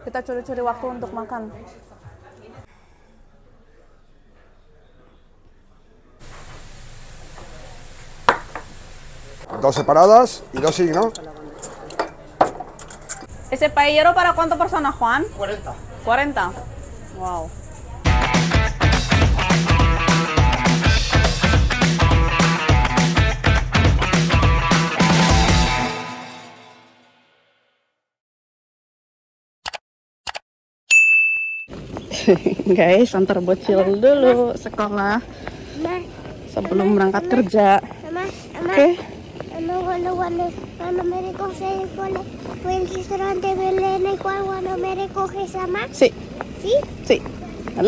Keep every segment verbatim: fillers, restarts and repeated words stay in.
Kita curi-curi waktu untuk makan. Dos separadas y dos sí, ¿no? Ese paellero para cuántas personas, Juan? cuarenta. cuarenta. Wow. Guys, antar bocil dulu sekolah sebelum berangkat kerja. Oke. Okay. Cuando, cuando, cuando me recoges con el restaurante Belén, cuando me recoges sama? Si. Si? Si. Halo?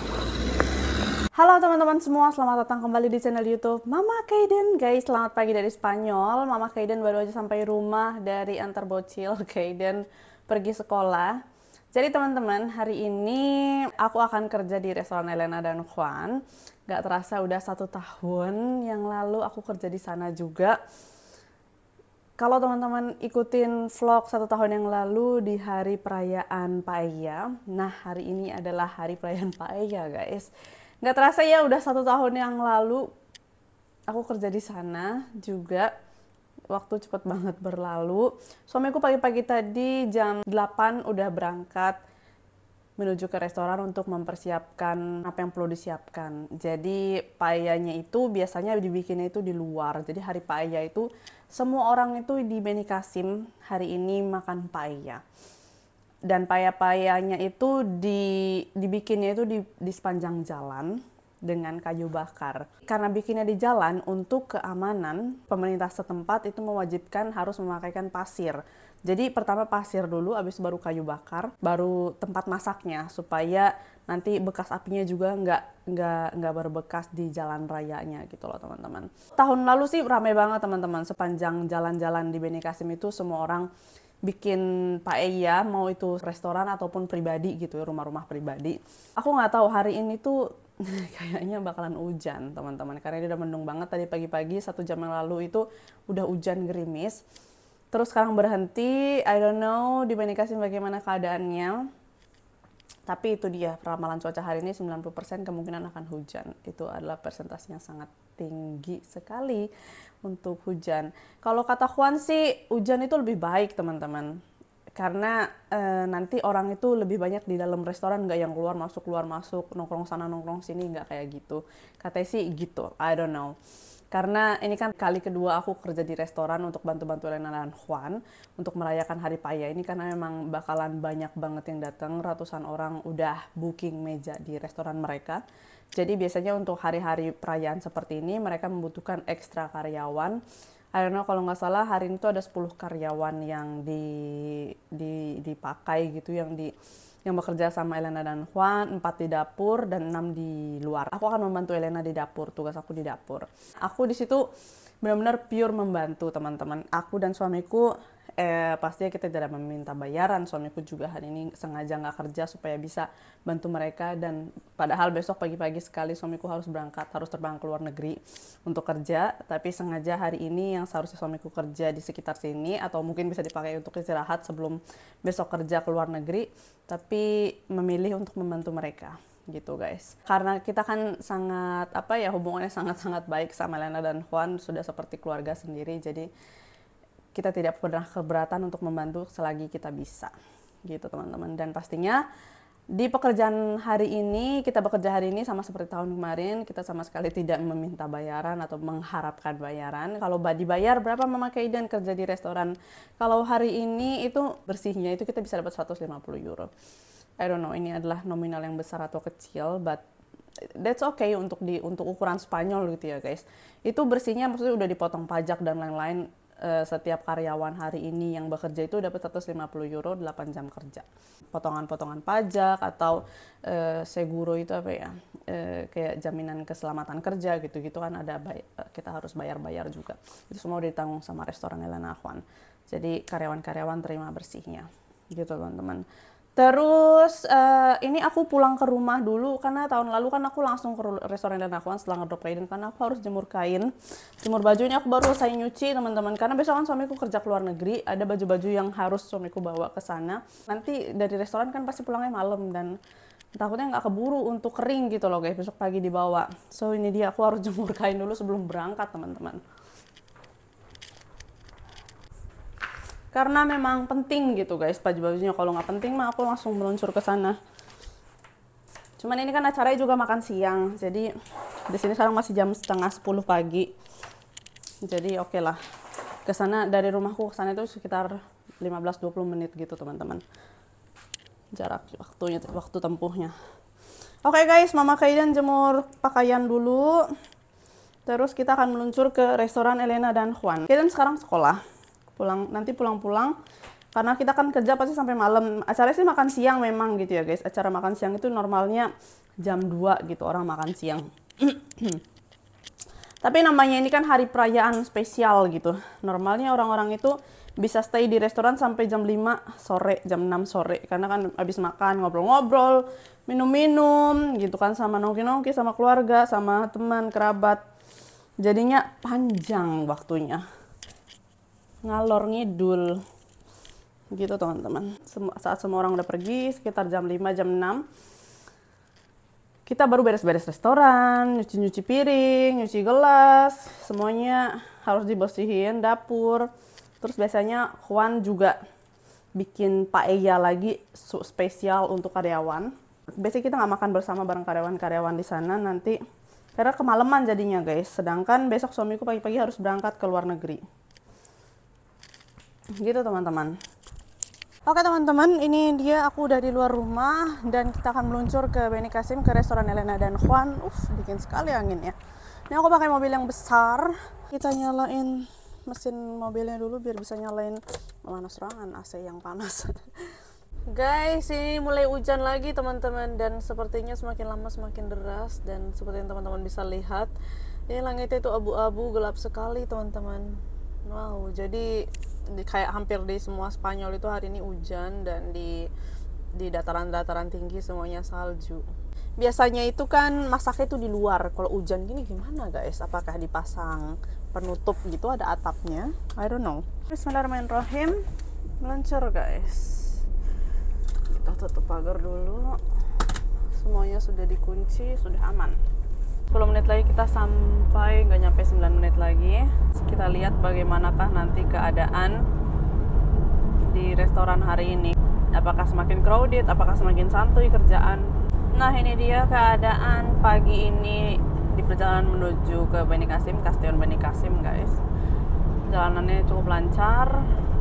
Halo teman-teman semua, selamat datang kembali di channel YouTube Mama Kaiden. Guys, selamat pagi dari Spanyol. Mama Kaiden baru aja sampai rumah dari antar bocil. Kaiden pergi sekolah. Jadi teman-teman, hari ini aku akan kerja di restoran Elena dan Juan. Gak terasa udah satu tahun yang lalu aku kerja di sana juga. Kalau teman-teman ikutin vlog satu tahun yang lalu di hari perayaan paella, nah hari ini adalah hari perayaan paella guys. Gak terasa ya udah satu tahun yang lalu aku kerja di sana juga. Waktu cepet banget berlalu. Suamiku pagi-pagi tadi jam delapan udah berangkat menuju ke restoran untuk mempersiapkan apa yang perlu disiapkan. Jadi paellanya itu biasanya dibikinnya itu di luar. Jadi hari paella itu semua orang itu di Beni Kassim hari ini makan paella. Dan paella-paellanya itu di, dibikinnya itu di, di sepanjang jalan dengan kayu bakar. Karena bikinnya di jalan, untuk keamanan, pemerintah setempat itu mewajibkan harus memakaikan pasir. Jadi pertama pasir dulu, habis baru kayu bakar, baru tempat masaknya, supaya nanti bekas apinya juga nggak nggak nggak berbekas di jalan rayanya gitu loh teman-teman. Tahun lalu sih ramai banget teman-teman, sepanjang jalan-jalan di Beni Kassim itu semua orang bikin paella, mau itu restoran ataupun pribadi gitu ya, rumah-rumah pribadi. Aku nggak tahu hari ini tuh kayaknya bakalan hujan teman-teman, karena ini udah mendung banget tadi pagi-pagi, satu jam yang lalu itu udah hujan gerimis. Terus sekarang berhenti, I don't know di Beni Kassim bagaimana keadaannya. Tapi itu dia, ramalan cuaca hari ini sembilan puluh persen kemungkinan akan hujan. Itu adalah persentase yang sangat tinggi sekali untuk hujan. Kalau kata Juan sih, hujan itu lebih baik teman-teman. Karena e, nanti orang itu lebih banyak di dalam restoran, nggak yang keluar masuk keluar masuk, nongkrong sana nongkrong sini, nggak kayak gitu. Katanya sih gitu, I don't know. Karena ini kan kali kedua aku kerja di restoran untuk bantu-bantu Elena dan Juan untuk merayakan hari paella ini, karena memang bakalan banyak banget yang datang, ratusan orang udah booking meja di restoran mereka. Jadi biasanya untuk hari-hari perayaan seperti ini mereka membutuhkan ekstra karyawan. I don't know, kalau nggak salah hari ini tuh ada sepuluh karyawan yang di, di, dipakai gitu, yang di yang bekerja sama Elena dan Juan, empat di dapur dan enam di luar. Aku akan membantu Elena di dapur, tugas aku di dapur. Aku di situ benar-benar pure membantu teman-teman. Aku dan suamiku eh, pastinya kita tidak meminta bayaran. Suamiku juga hari ini sengaja nggak kerja supaya bisa bantu mereka, dan padahal besok pagi-pagi sekali suamiku harus berangkat, harus terbang ke luar negeri untuk kerja, tapi sengaja hari ini yang seharusnya suamiku kerja di sekitar sini atau mungkin bisa dipakai untuk istirahat sebelum besok kerja ke luar negeri, tapi memilih untuk membantu mereka gitu guys. Karena kita kan sangat apa ya, hubungannya sangat-sangat baik sama Elena dan Juan, sudah seperti keluarga sendiri, jadi kita tidak pernah keberatan untuk membantu selagi kita bisa gitu teman-teman. Dan pastinya di pekerjaan hari ini, kita bekerja hari ini sama seperti tahun kemarin, kita sama sekali tidak meminta bayaran atau mengharapkan bayaran. Kalau dibayar berapa Mama Kaiden kerja di restoran, kalau hari ini itu bersihnya itu kita bisa dapat seratus lima puluh euro. I don't know ini adalah nominal yang besar atau kecil, but that's okay untuk di untuk ukuran Spanyol gitu ya guys. Itu bersihnya maksudnya udah dipotong pajak dan lain-lain. Setiap karyawan hari ini yang bekerja itu dapat seratus lima puluh euro delapan jam kerja. Potongan-potongan pajak atau e, seguro itu apa ya, e, kayak jaminan keselamatan kerja gitu-gitu kan ada, kita harus bayar-bayar juga. Itu semua udah ditanggung sama restoran Elena Juan. Jadi karyawan-karyawan terima bersihnya gitu teman-teman. Terus uh, ini aku pulang ke rumah dulu karena tahun lalu kan aku langsung ke restoran dan akuan setelah ngedrop Kaiden karena aku harus jemur kain, jemur baju. Ini aku baru selesai nyuci teman-teman karena besok kan suamiku kerja ke luar negeri, ada baju-baju yang harus suamiku bawa ke sana. Nanti dari restoran kan pasti pulangnya malam dan takutnya nggak keburu untuk kering gitu loh guys, besok pagi dibawa. So ini dia, aku harus jemur kain dulu sebelum berangkat teman-teman. Karena memang penting gitu guys baju-bajunya, kalau nggak penting mah aku langsung meluncur ke sana. Cuman ini kan acaranya juga makan siang, jadi di sini sekarang masih jam setengah sepuluh pagi. Jadi oke okay lah, ke sana dari rumahku ke sana itu sekitar lima belas sampai dua puluh menit gitu teman-teman. Jarak waktunya, waktu tempuhnya. Oke okay guys, Mama Kaiden jemur pakaian dulu. Terus kita akan meluncur ke restoran Elena dan Juan. Kaiden sekarang sekolah. Pulang nanti pulang-pulang karena kita kan kerja pasti sampai malam. Acaranya sih makan siang memang gitu ya guys. Acara makan siang itu normalnya jam dua gitu orang makan siang. Tapi namanya ini kan hari perayaan spesial gitu. Normalnya orang-orang itu bisa stay di restoran sampai jam lima sore, jam enam sore karena kan habis makan ngobrol-ngobrol, minum-minum gitu kan, sama nongki-nongki sama keluarga, sama teman, kerabat. Jadinya panjang waktunya. Ngalor ngidul gitu teman-teman. Saat semua orang udah pergi sekitar jam lima jam enam kita baru beres-beres restoran, nyuci-nyuci piring, nyuci gelas, semuanya harus dibersihin, dapur. Terus biasanya Juan juga bikin paella lagi spesial untuk karyawan. Biasanya kita nggak makan bersama bareng karyawan-karyawan di sana nanti karena kemalaman jadinya guys. Sedangkan besok suamiku pagi-pagi harus berangkat ke luar negeri. Gitu teman-teman. Oke teman-teman, ini dia aku udah di luar rumah dan kita akan meluncur ke Beni Kassim ke restoran Elena dan Juan. Uff, bikin sekali anginnya. Ini aku pakai mobil yang besar. Kita nyalain mesin mobilnya dulu biar bisa nyalain panas ruangan, A C yang panas. Guys, ini mulai hujan lagi teman-teman dan sepertinya semakin lama semakin deras dan seperti yang teman-teman bisa lihat, ini langitnya itu abu-abu gelap sekali teman-teman. Wow, jadi di, kayak hampir di semua Spanyol itu hari ini hujan dan di di dataran-dataran tinggi semuanya salju. Biasanya itu kan masaknya itu di luar. Kalau hujan gini gimana guys? Apakah dipasang penutup gitu ada atapnya? I don't know. Bismillahirrahmanirrahim. Meluncur guys. Kita tutup pagar dulu. Semuanya sudah dikunci, sudah aman. sepuluh menit lagi kita sampai, nggak nyampe sembilan menit lagi. Kita lihat bagaimanakah nanti keadaan di restoran hari ini. Apakah semakin crowded, apakah semakin santuy kerjaan. Nah ini dia keadaan pagi ini di perjalanan menuju ke Beni Kassim, Castillo Beni Kassim guys. Jalanannya cukup lancar.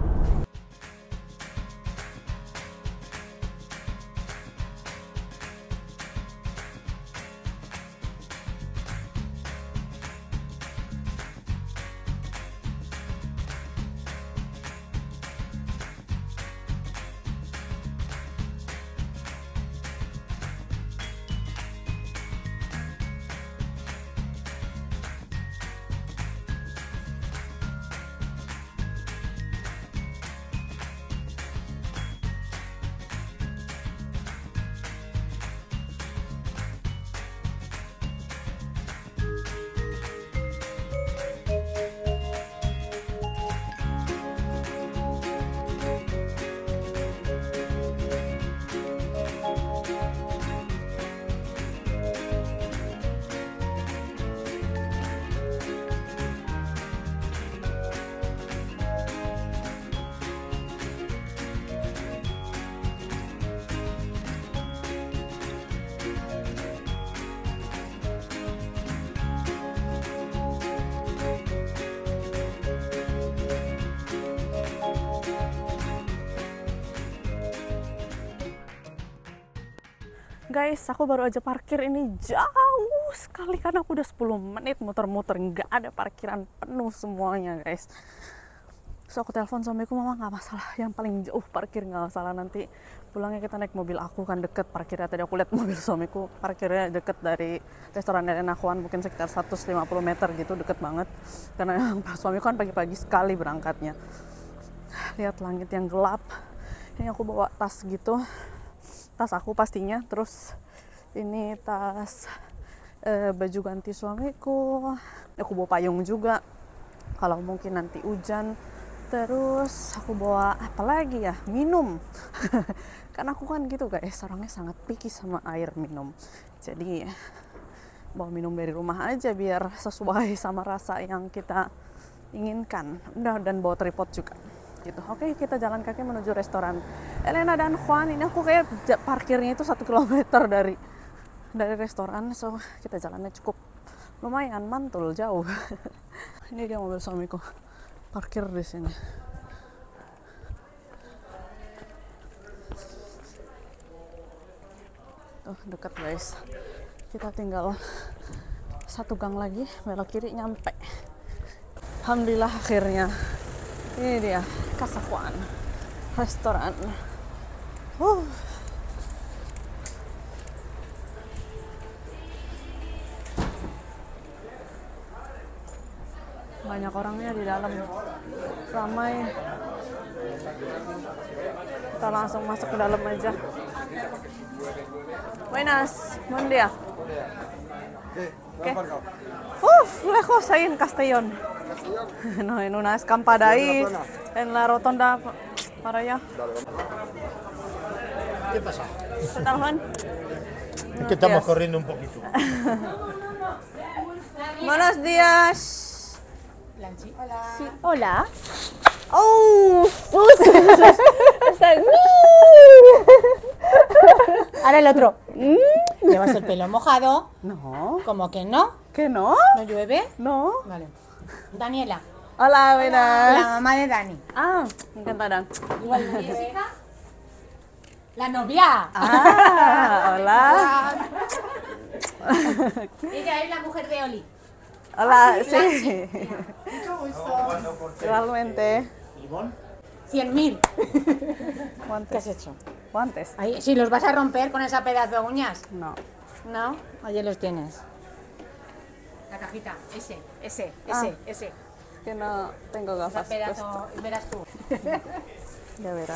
Guys, aku baru aja parkir, ini jauh sekali karena aku udah sepuluh menit muter-muter, nggak ada parkiran, penuh semuanya guys. So aku telepon suamiku, mama nggak masalah, yang paling jauh parkir nggak masalah, nanti pulangnya kita naik mobil aku kan deket parkirnya. Tadi aku lihat mobil suamiku parkirnya deket dari restoran Elena Juan, mungkin sekitar seratus lima puluh meter gitu, deket banget. Karena suamiku kan pagi-pagi sekali berangkatnya. Lihat langit yang gelap, ini aku bawa tas gitu. tas aku pastinya, terus ini tas eh, baju ganti suamiku, aku bawa payung juga kalau mungkin nanti hujan. Terus aku bawa apa lagi ya, minum. Karena aku kan gitu guys, orangnya sangat picky sama air minum, jadi bawa minum dari rumah aja biar sesuai sama rasa yang kita inginkan. Udah, dan bawa tripod juga gitu. Oke, kita jalan kaki menuju restoran Elena dan Juan. Ini aku kayak parkirnya itu satu kilometer dari dari restoran, so kita jalannya cukup lumayan mantul jauh. Ini dia mobil suamiku parkir di sini. Tuh dekat guys, kita tinggal satu gang lagi belok kiri nyampe. Alhamdulillah akhirnya. Ini dia Casa Juan restoran. Uh. Banyak orangnya di dalam, ramai. Kita langsung masuk ke dalam aja. Buenas, buen día. ¿Qué? Uf, lejos ahí en Castellón. No, en una escampada ahí, en la rotonda para allá. ¿Qué pasa? ¿Qué tal, Juan? Es que estamos corriendo un poquito. Buenos días. Hola. Sí, hola. Oh, Ahora el otro. Llevas el pelo mojado. no, ¿Cómo que no? ¿que no? ¿No llueve? No. Vale. Daniela. Hola, buenas. La mamá de Dani. Ah, encantada. Igual no llueve. La novia. Ah, hola. Ella es la mujer de Oli. Hola, sí. Igualmente. Cien mil. ¿Qué Guantes. has hecho? Guantes. Ahí, si los vas a romper con esa pedazo de uñas. No. No, allí los tienes. La cajita, ese, ese, ese, Ah. ese. Que no tengo Ese gafas. pedazo, verás tú. puestas. Ya verás.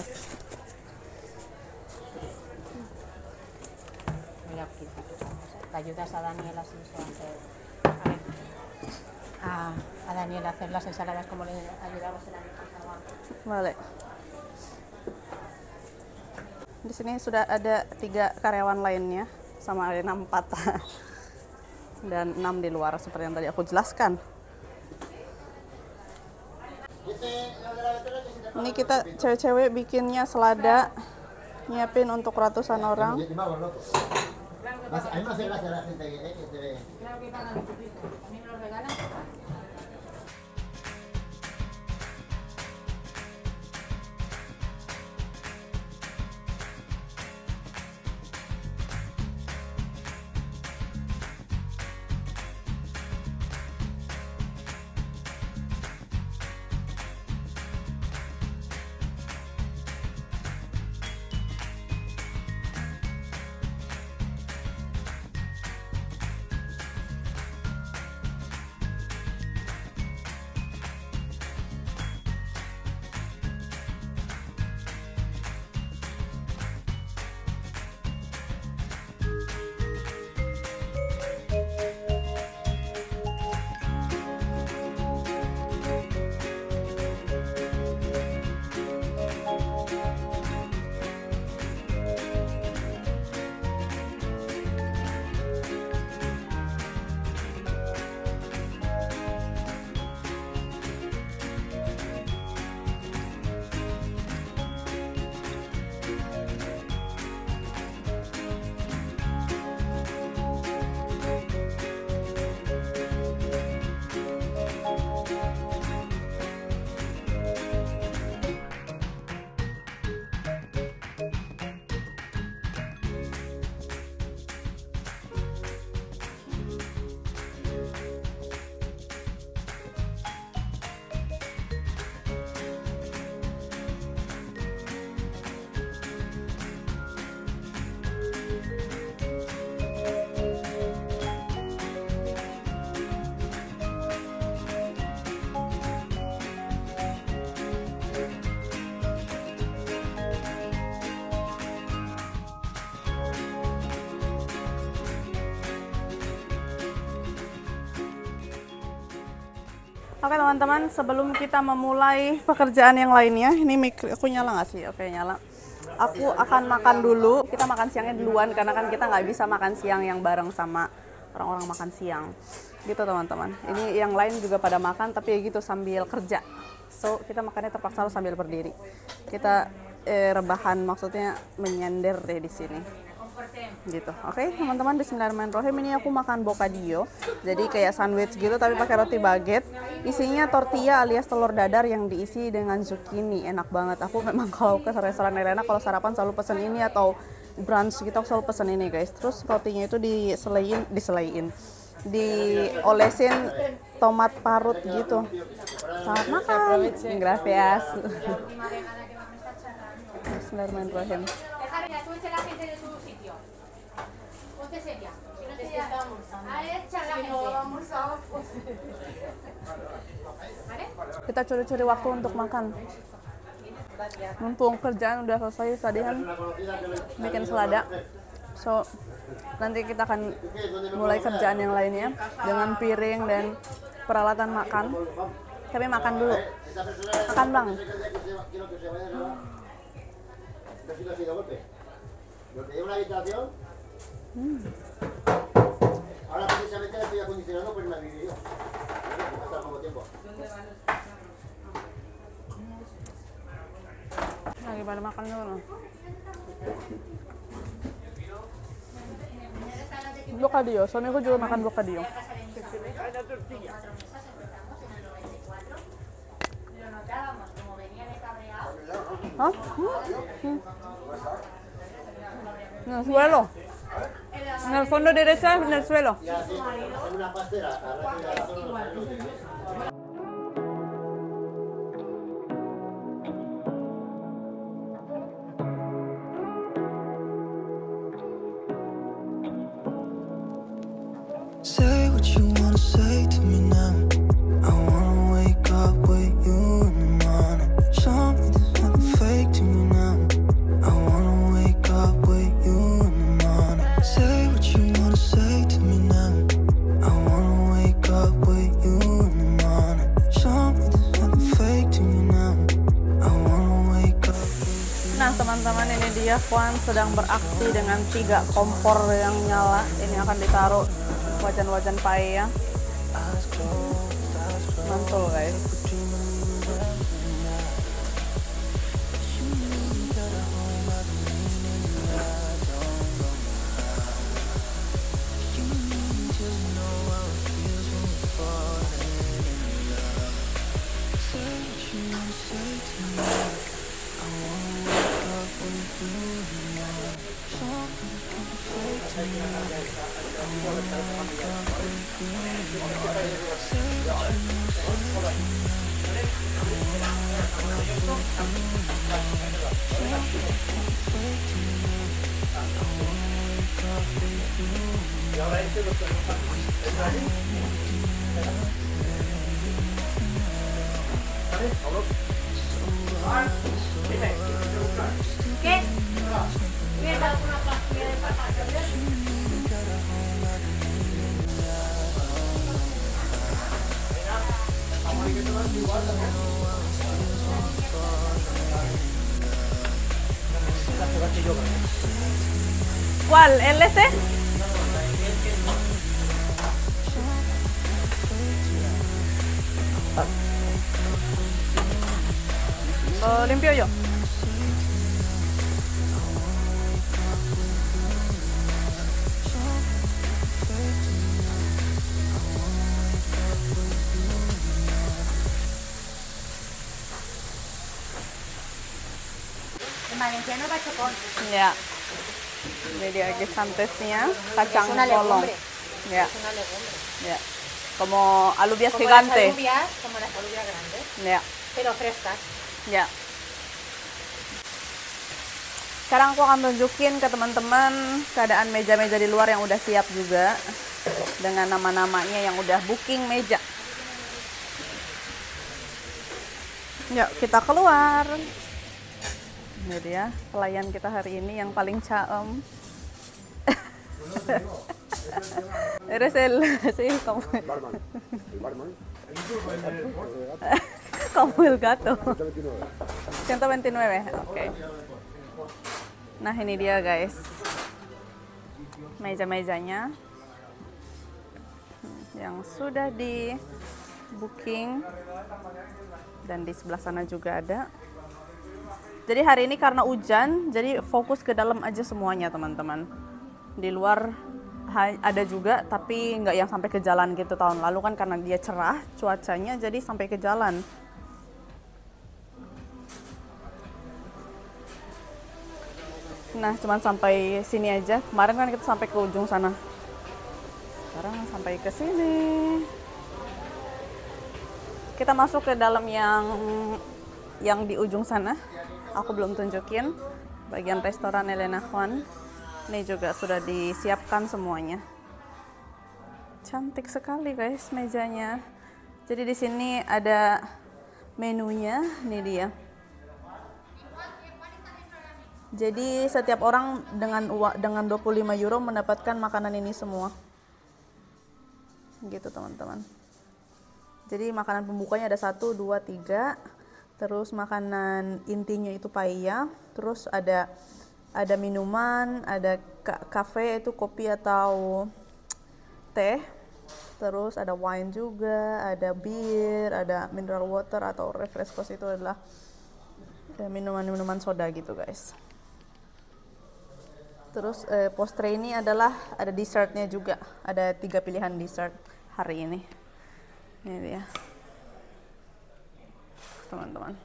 Mira aquí. Te ayudas a Daniela si se hace. A ver. A, a Daniela a hacer las ensaladas como le ayudamos en la casa. Vale. Di sini sudah ada tiga karyawan lainnya sama Elena empat dan enam di luar seperti yang tadi aku jelaskan. Ini kita cewek-cewek bikinnya selada, nyiapin untuk ratusan orang. A mí me hace gracia la gente que, que te ve. Claro que pagan un poquito. A mí me lo regalan. Oke teman-teman, sebelum kita memulai pekerjaan yang lainnya, ini mic aku nyala nggak sih? Oke nyala. Aku akan makan dulu. Kita makan siangnya duluan karena kan kita nggak bisa makan siang yang bareng sama orang-orang makan siang. Gitu teman-teman. Ini yang lain juga pada makan tapi ya gitu sambil kerja. So kita makannya terpaksa harus sambil berdiri. Kita eh, rebahan, maksudnya menyender deh di sini. Gitu. Oke, teman-teman, bismillahirrahmanirrahim. Ini aku makan bocadillo. Jadi kayak sandwich gitu tapi pakai roti baguette. Isinya tortilla alias telur dadar yang diisi dengan zucchini. Enak banget. Aku memang kalau ke restoran Elena kalau sarapan selalu pesen ini atau brunch gitu aku selalu pesen ini, guys. Terus rotinya itu diselain, diselain. Diolesin tomat parut gitu. Selamat makan. Gracias. Bismillahirrahmanirrahim. Kita curi-curi waktu untuk makan. Mumpung kerjaan udah selesai, tadi kan bikin selada. So, nanti kita akan mulai kerjaan yang lainnya dengan piring dan peralatan makan. Kami makan dulu. Makan, Bang. Hmm. Ahora precisamente la estoy acondicionando por el vídeo. Hasta poco tiempo. Lagi pada makan dulu. Bocadillo, suamiku juga makan bocadillo. Hah? Hmm. En el suelo. En el fondo derecha, en el suelo. Say what you wanna say to me now. I wanna wake up with you in the morning. Show me there's nothing fake to me now. I wanna wake up with you in the morning. Say what you wanna say to me now. I wanna wake up with you in the morning. Show me there's nothing fake to me now. I wanna wake up with you. Nah teman-teman, ini dia Juan sedang beraksi dengan tiga kompor yang nyala. Ini akan ditaruh wajan-wajan paella. Mantul guys. ¿Cuál? ¿El este? Lo limpio yo. En valenciano cachopón. Ya. Ini dia guisantesnya, kacang Es una polong. legumbre. Ya, Es una legumbre. ya. Como alubias Como gigante. las alubias, como las alubias grandes, Ya, pero frescas. ya. Sekarang aku akan tunjukin ke teman-teman keadaan meja-meja di luar yang udah siap juga dengan nama-namanya yang udah booking meja. Yuk kita keluar. Ini dia pelayan kita hari ini yang paling caem. Eres el, sí, como. Barman. El barman. Como el gato. ciento veintinueve, oke. Nah ini dia guys, meja-mejanya yang sudah di booking, dan di sebelah sana juga ada. Jadi hari ini karena hujan, jadi fokus ke dalam aja semuanya teman-teman. Di luar ada juga, tapi nggak yang sampai ke jalan gitu. Tahun lalu kan karena dia cerah cuacanya, jadi sampai ke jalan. Nah, cuman sampai sini aja. Kemarin kan kita sampai ke ujung sana. Sekarang sampai ke sini. Kita masuk ke dalam yang yang di ujung sana. Aku belum tunjukin bagian restoran Elena Juan. Ini juga sudah disiapkan semuanya. Cantik sekali guys mejanya. Jadi di sini ada menunya, ini dia. Jadi setiap orang dengan dengan dua puluh lima euro mendapatkan makanan ini semua. Gitu teman-teman. Jadi makanan pembukanya ada satu, dua, tiga. Terus makanan intinya itu paella. Terus ada ada minuman, ada kafe itu kopi atau teh. Terus ada wine juga, ada bir, ada mineral water atau refreshos, itu adalah minuman-minuman soda gitu guys. Terus eh, postre ini adalah ada dessertnya juga, ada tiga pilihan dessert hari ini. Ini dia, teman-teman.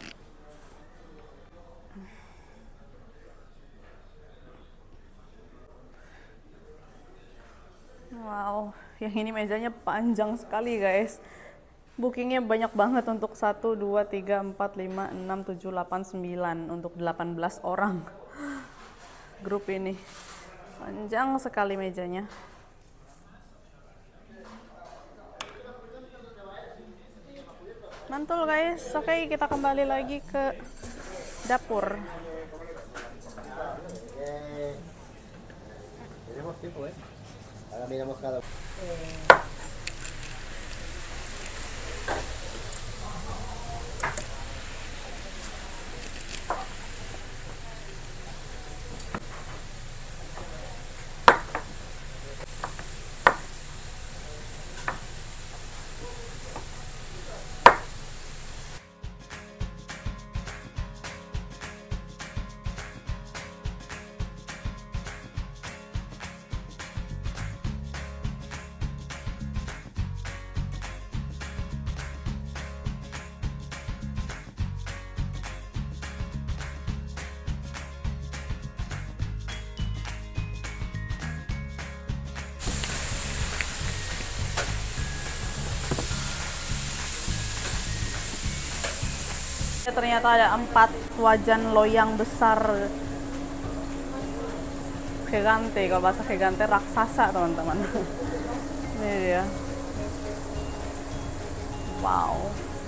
Wow, yang ini mejanya panjang sekali guys. Bookingnya banyak banget untuk satu, dua, tiga, empat, lima, enam, tujuh, delapan, sembilan. Untuk delapan belas orang. Grup ini. Panjang sekali mejanya. Mantul guys. Oke, kita kembali lagi ke dapur. Tenemos tiempo, ¿eh? Ahora miramos cada uno. Ternyata ada empat wajan loyang besar, gigante, kalau bahasa gigante raksasa teman-teman. Ini dia. Wow.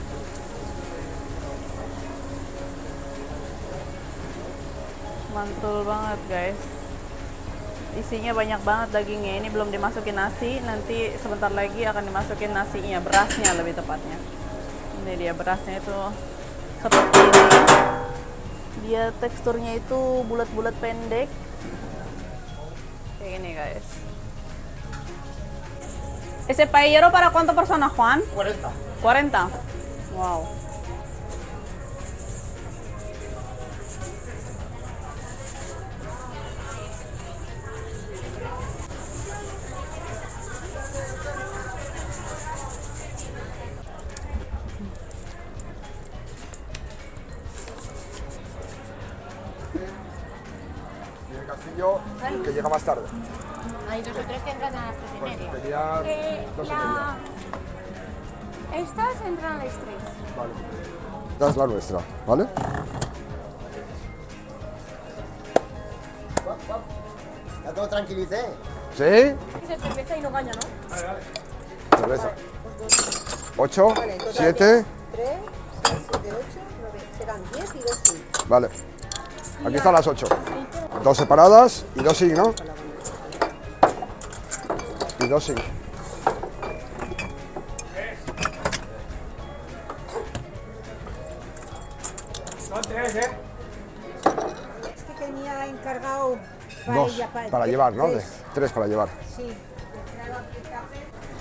Mantul banget guys. Isinya banyak banget dagingnya. Ini belum dimasukin nasi, nanti sebentar lagi akan dimasukin nasinya, berasnya lebih tepatnya. Ini dia berasnya itu seperti ini. Dia teksturnya itu bulat-bulat pendek. Kayak gini guys. Ese paellero para cuánto persona, Juan? cuarenta. cuarenta. Wow. Que llega más tarde. Hay dos o tres que entran a las tres y Pues media. sería Eh, dos y la... media. Estas entran a las tres. Vale. Esta es la nuestra, ¿vale? Ya todo tranquilicé. ¿Sí? Dice cerveza y no caña, ¿no? Cerveza. Ocho, siete. tres, seis, siete, ocho, nueve. Serán diez y dos sí. Vale. Aquí están las ocho. Dos separadas y dos sin, ¿no? Y dos sin. ha encargado Dos paella pa- para llevar, ¿no? De- Tres. tres para llevar. Sí. Le traigo aquí el café.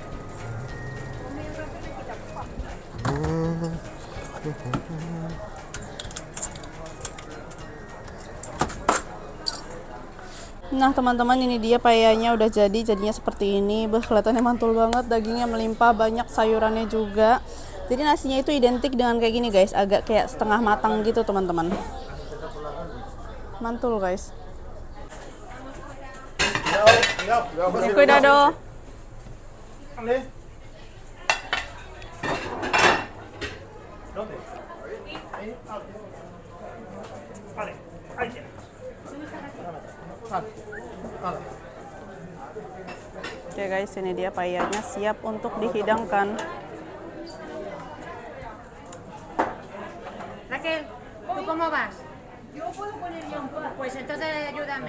Nah teman-teman, ini dia paellanya udah jadi, jadinya seperti ini. Beh, kelihatannya mantul banget, dagingnya melimpah, banyak sayurannya juga. Jadi nasinya itu identik dengan kayak gini guys, agak kayak setengah matang gitu teman-teman. Mantul guys. Cuidado. Oke guys, ini dia paellanya siap untuk dihidangkan. Raquel, ¿tú cómo vas? Yo puedo poner ya un poco. Pues entonces ayúdame.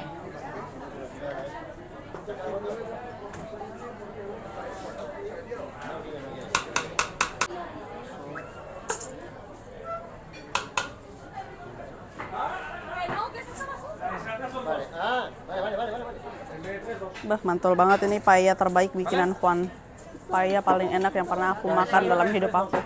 Vale, ah, vale, vale, vale, vale. vale. Bah, mantul banget ini paella terbaik bikinan Juan. Paella paling enak yang pernah aku makan dalam hidup aku.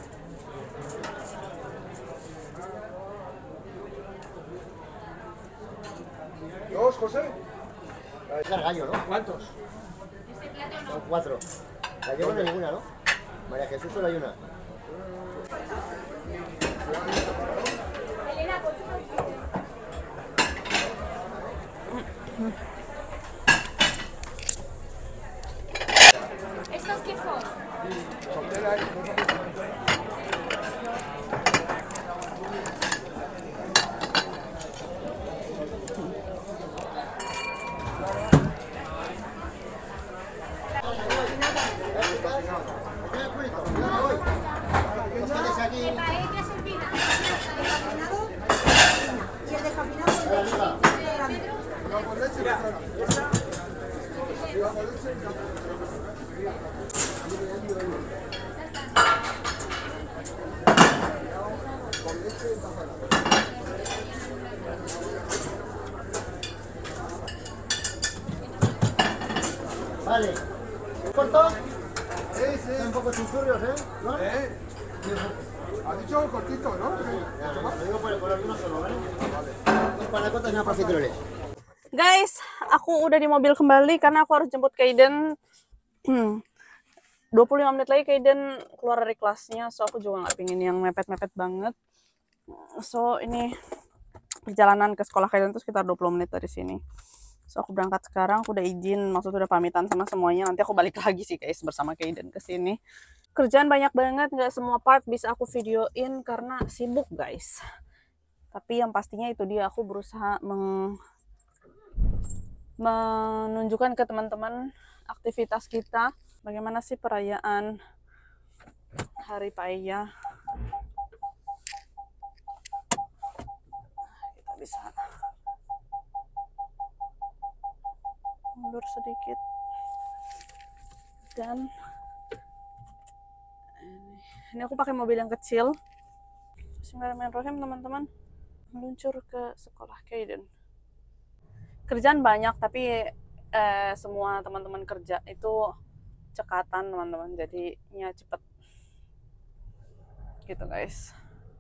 ¿Dos, José? Es el gallo, ¿no? ¿Cuántos? Son cuatro. Gallego no hay ninguna, ¿no? María Jesús solo hay una. ¿Estos qué son? Espera, público, cuidado hoy. Los tienes aquí. Paella servida. Descafeinado y el descafeinado es Ahora, arriba. Vale. ¿Corto? Sí, sí. Son un poco churros, ¿eh? ¿No? ¿Eh? Ha dicho cortito, ¿no? Ya, lo digo por el color de uno solo, ¿vale? Vale. Dos panacotas y una profiteroles. Guys, aku udah di mobil kembali karena aku harus jemput Kaiden. Hmm. dua puluh lima menit lagi Kaiden keluar dari kelasnya, so aku juga nggak pingin yang mepet-mepet banget. So ini perjalanan ke sekolah Kaiden itu sekitar dua puluh menit dari sini. So aku berangkat sekarang, aku udah izin, maksud udah pamitan sama semuanya. Nanti aku balik lagi sih guys bersama Kaiden ke sini. Kerjaan banyak banget, nggak semua part bisa aku videoin karena sibuk guys. Tapi yang pastinya itu dia, aku berusaha meng menunjukkan ke teman-teman aktivitas kita. Bagaimana sih perayaan Hari Paella. Kita bisa mundur sedikit. Dan ini, ini aku pakai mobil yang kecil. Bismillahirrahmanirrahim teman-teman. Meluncur ke sekolah Kaiden. Kerjaan banyak tapi eh, semua teman-teman kerja itu cekatan teman-teman, jadinya cepet gitu guys.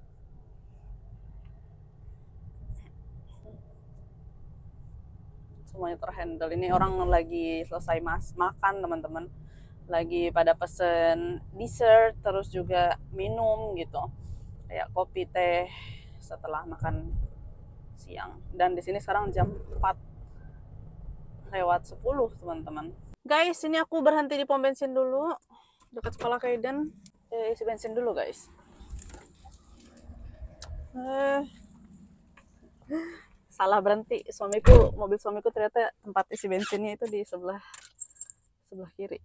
Semuanya terhandle. Ini orang lagi selesai mas makan teman-teman, lagi pada pesen dessert terus juga minum gitu, kayak kopi teh setelah makan siang. Dan di sini sekarang jam empat lewat sepuluh teman-teman. Guys, ini aku berhenti di pom bensin dulu dekat sekolah Kaiden. Eh, isi bensin dulu guys. Eh, salah berhenti. Suamiku, mobil suamiku ternyata tempat isi bensinnya itu di sebelah sebelah kiri.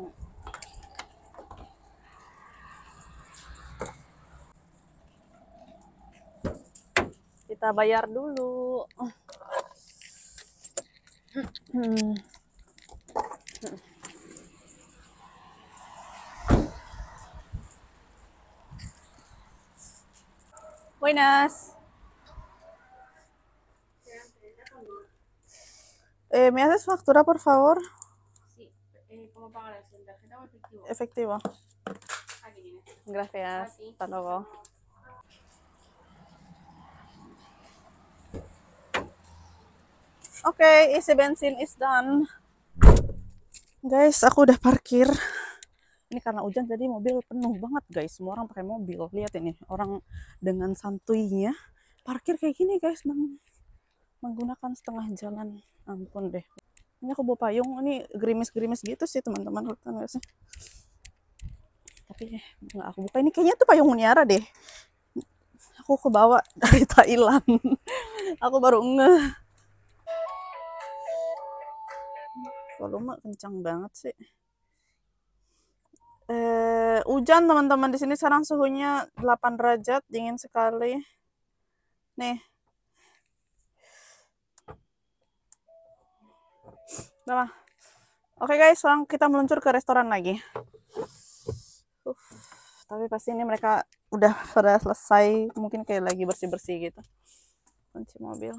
Kita bayar dulu. Hmm. Buenas. Eh, ¿me haces factura, por favor? Sí, eh, ¿cómo pagarás? ¿En tarjeta o efectivo? Efectivo. Aquí viene. Gracias. Aquí. Hasta luego. Oke, okay, isi bensin is done. Guys, aku udah parkir. Ini karena hujan jadi mobil penuh banget guys. Semua orang pakai mobil. Lihat ini, orang dengan santuinya parkir kayak gini guys, meng menggunakan setengah jalan. Ampun deh. Ini aku bawa payung. Ini gerimis-gerimis gitu sih teman-teman. Nggak sih? Tapi nggak aku buka. Ini kayaknya tuh payung Muniara deh. Aku kebawa dari Thailand. Aku baru ngeh. Volume kencang banget sih. Eh, hujan teman-teman, di sini sekarang suhunya delapan derajat, dingin sekali. Nih. Nah. Oke guys, sekarang kita meluncur ke restoran lagi. Uh, tapi pasti ini mereka udah pada selesai, mungkin kayak lagi bersih-bersih gitu. Kunci mobil.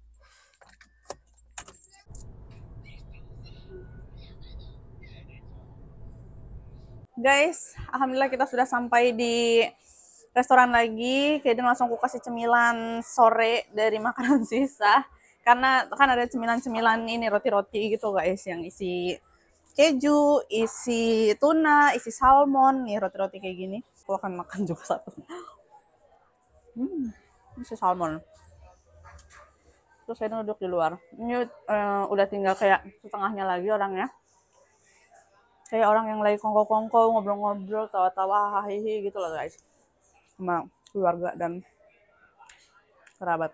Guys, alhamdulillah kita sudah sampai di restoran lagi. Kayak langsung aku kasih cemilan sore dari makanan sisa. Karena kan ada cemilan-cemilan ini roti-roti gitu guys, yang isi keju, isi tuna, isi salmon, nih roti-roti kayak gini. Aku akan makan juga satu. Hmm, isi salmon. Terus saya duduk di luar. Ini uh, udah tinggal kayak setengahnya lagi orangnya. Kayak orang yang lagi kongko-kongko, ngobrol-ngobrol, tawa-tawa, hahihi gitu loh guys. Sama keluarga dan kerabat.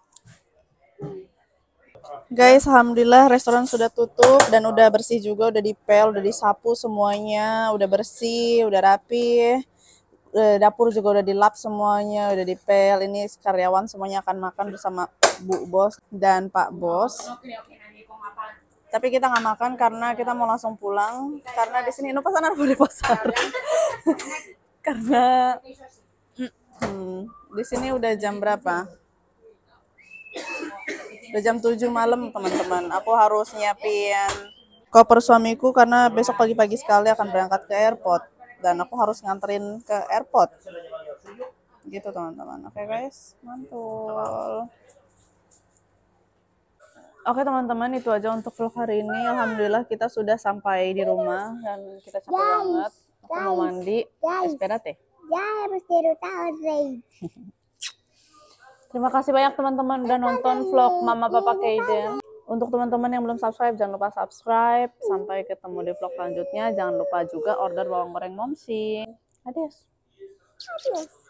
Guys, alhamdulillah restoran sudah tutup dan udah bersih juga, udah dipel, udah disapu semuanya, udah bersih, udah rapi. Dapur juga udah dilap semuanya, udah dipel. Ini karyawan semuanya akan makan bersama Bu Bos dan Pak Bos. Tapi kita nggak makan karena kita mau langsung pulang. Karena di sini nu pesanan di pasar. Karena hmm, di sini udah jam berapa? Udah jam tujuh malam teman-teman. Aku harus nyiapin koper suamiku karena besok pagi-pagi sekali akan berangkat ke airport dan aku harus nganterin ke airport. Gitu teman-teman. Oke guys, mantul. Oke teman-teman, itu aja untuk vlog hari ini. Alhamdulillah kita sudah sampai di rumah dan kita capek guys, banget. Aku guys, mau mandi. Espérate. Ya, harus tidur tahun Rey. Terima kasih banyak teman-teman udah nonton vlog Mama Papa Kaiden. Untuk teman-teman yang belum subscribe, jangan lupa subscribe. Sampai ketemu di vlog selanjutnya. Jangan lupa juga order bawang goreng Momsi. Adios. Adios.